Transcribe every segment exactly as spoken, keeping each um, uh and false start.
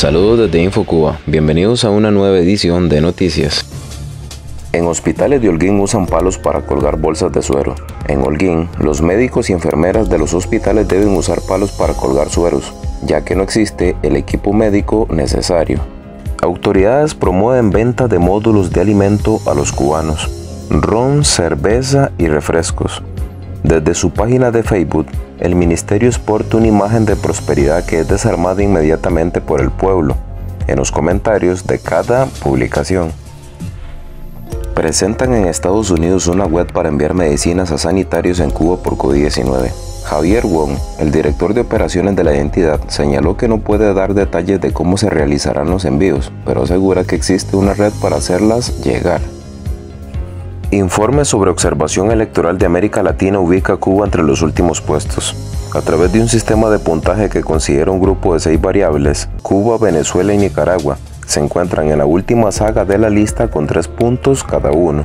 Saludos desde InfoCuba, bienvenidos a una nueva edición de Noticias. En hospitales de Holguín usan palos para colgar bolsas de suero. En Holguín, los médicos y enfermeras de los hospitales deben usar palos para colgar sueros, ya que no existe el equipo médico necesario. Autoridades promueven venta de módulos de alimento a los cubanos, ron, cerveza y refrescos. Desde su página de Facebook, el ministerio exporta una imagen de prosperidad que es desarmada inmediatamente por el pueblo, en los comentarios de cada publicación. Presentan en Estados Unidos una web para enviar medicinas a sanitarios en Cuba por COVID diecinueve. Javier Wong, el director de operaciones de la entidad, señaló que no puede dar detalles de cómo se realizarán los envíos, pero asegura que existe una red para hacerlas llegar. Informe sobre observación electoral de América Latina ubica a Cuba entre los últimos puestos. A través de un sistema de puntaje que considera un grupo de seis variables, Cuba, Venezuela y Nicaragua se encuentran en la última saga de la lista con tres puntos cada uno.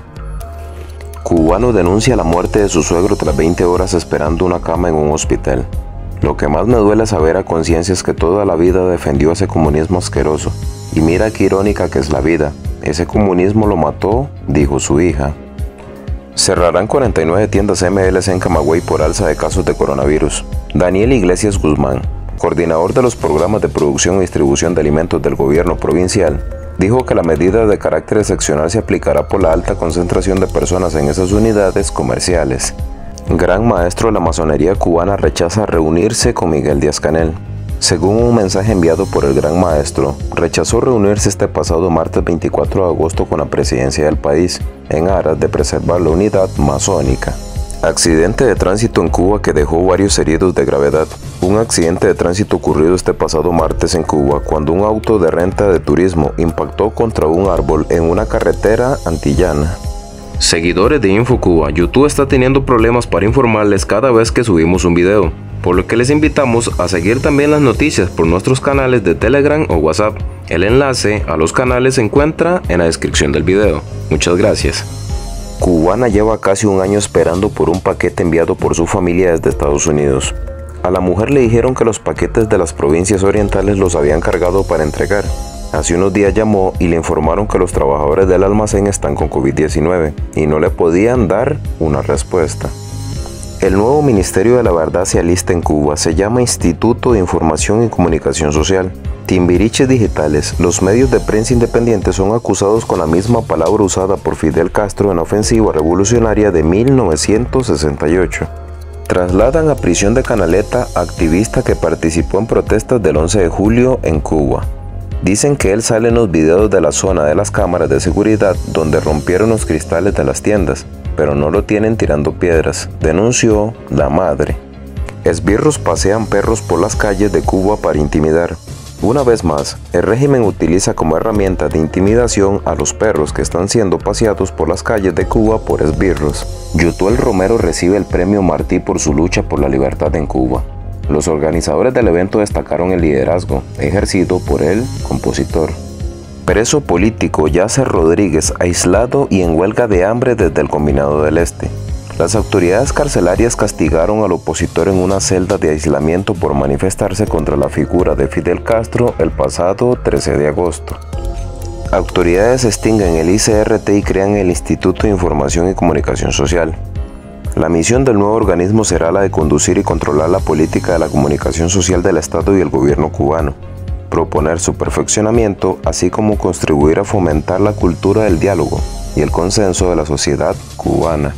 Cubano denuncia la muerte de su suegro tras veinte horas esperando una cama en un hospital. Lo que más me duele saber a conciencia es que toda la vida defendió ese comunismo asqueroso. Y mira qué irónica que es la vida. Ese comunismo lo mató, dijo su hija. Cerrarán cuarenta y nueve tiendas M L C en Camagüey por alza de casos de coronavirus. Daniel Iglesias Guzmán, coordinador de los programas de producción y distribución de alimentos del gobierno provincial, dijo que la medida de carácter excepcional se aplicará por la alta concentración de personas en esas unidades comerciales. Gran maestro de la masonería cubana rechaza reunirse con Miguel Díaz-Canel. Según un mensaje enviado por el gran maestro, rechazó reunirse este pasado martes veinticuatro de agosto con la presidencia del país, en aras de preservar la unidad masónica. Accidente de tránsito en Cuba que dejó varios heridos de gravedad. Un accidente de tránsito ocurrido este pasado martes en Cuba cuando un auto de renta de turismo impactó contra un árbol en una carretera antillana. Seguidores de InfoCuba, YouTube está teniendo problemas para informarles cada vez que subimos un video, por lo que les invitamos a seguir también las noticias por nuestros canales de Telegram o WhatsApp. El enlace a los canales se encuentra en la descripción del video. Muchas gracias. Cubana lleva casi un año esperando por un paquete enviado por su familia desde Estados Unidos. A la mujer le dijeron que los paquetes de las provincias orientales los habían cargado para entregar. Hace unos días llamó y le informaron que los trabajadores del almacén están con COVID diecinueve y no le podían dar una respuesta. El nuevo Ministerio de la Verdad se alista en Cuba, se llama Instituto de Información y Comunicación Social. Timbiriches digitales, los medios de prensa independientes son acusados con la misma palabra usada por Fidel Castro en la ofensiva revolucionaria de mil novecientos sesenta y ocho. Trasladan a prisión de Canaleta, activista que participó en protestas del once de julio en Cuba. Dicen que él sale en los videos de la zona de las cámaras de seguridad donde rompieron los cristales de las tiendas, pero no lo tienen tirando piedras, denunció la madre. Esbirros pasean perros por las calles de Cuba para intimidar. Una vez más, el régimen utiliza como herramienta de intimidación a los perros que están siendo paseados por las calles de Cuba por esbirros. Yutuel Romero recibe el premio Martí por su lucha por la libertad en Cuba. Los organizadores del evento destacaron el liderazgo ejercido por el compositor. Preso político Yasser Rodríguez aislado y en huelga de hambre desde el Combinado del Este. Las autoridades carcelarias castigaron al opositor en una celda de aislamiento por manifestarse contra la figura de Fidel Castro el pasado trece de agosto. Autoridades extinguen el I C R T y crean el Instituto de Información y Comunicación Social. La misión del nuevo organismo será la de conducir y controlar la política de la comunicación social del Estado y el gobierno cubano, proponer su perfeccionamiento, así como contribuir a fomentar la cultura del diálogo y el consenso de la sociedad cubana.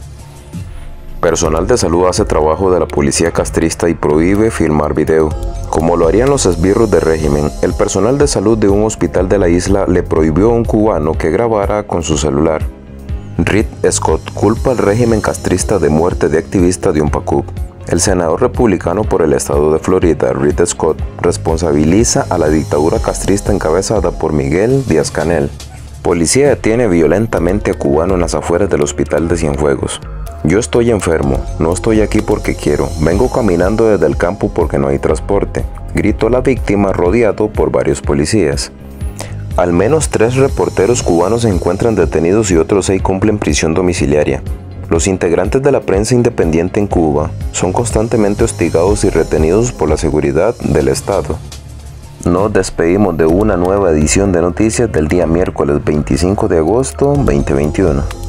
Personal de salud hace trabajo de la policía castrista y prohíbe filmar video. Como lo harían los esbirros de régimen, el personal de salud de un hospital de la isla le prohibió a un cubano que grabara con su celular. Reed Scott culpa al régimen castrista de muerte de activista de Unpacup. El senador republicano por el estado de Florida, Reed Scott, responsabiliza a la dictadura castrista encabezada por Miguel Díaz-Canel. Policía detiene violentamente a cubano en las afueras del hospital de Cienfuegos. Yo estoy enfermo, no estoy aquí porque quiero, vengo caminando desde el campo porque no hay transporte, gritó la víctima rodeado por varios policías. Al menos tres reporteros cubanos se encuentran detenidos y otros seis cumplen prisión domiciliaria. Los integrantes de la prensa independiente en Cuba son constantemente hostigados y retenidos por la seguridad del Estado. Nos despedimos de una nueva edición de noticias del día miércoles veinticinco de agosto dos mil veintiuno.